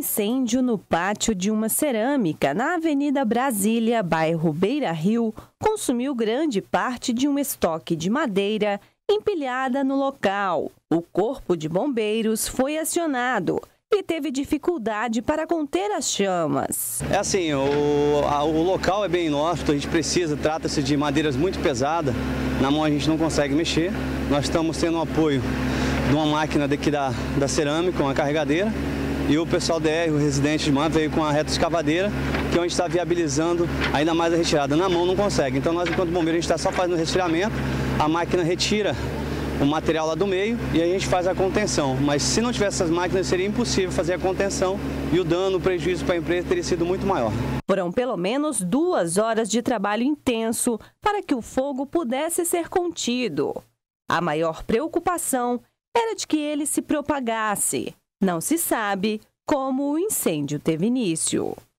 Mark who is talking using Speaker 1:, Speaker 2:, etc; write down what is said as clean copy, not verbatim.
Speaker 1: incêndio no pátio de uma cerâmica na Avenida Brasília, bairro Beira Rio, consumiu grande parte de um estoque de madeira empilhada no local. O Corpo de Bombeiros foi acionado e teve dificuldade para conter as chamas.
Speaker 2: É assim, o local é bem inóspito, a gente trata-se de madeiras muito pesadas, na mão a gente não consegue mexer. Nós estamos tendo um apoio de uma máquina daqui da cerâmica, uma carregadeira, e o pessoal DR, o residente de Man, veio com a retroescavadeira, que é onde está viabilizando ainda mais a retirada. Na mão não consegue, então nós, enquanto bombeiro, a gente está só fazendo o resfriamento, a máquina retira o material lá do meio e a gente faz a contenção. Mas se não tivesse essas máquinas, seria impossível fazer a contenção e o dano, o prejuízo para a empresa teria sido muito maior.
Speaker 1: Foram pelo menos 2 horas de trabalho intenso para que o fogo pudesse ser contido. A maior preocupação era de que ele se propagasse. Não se sabe como o incêndio teve início.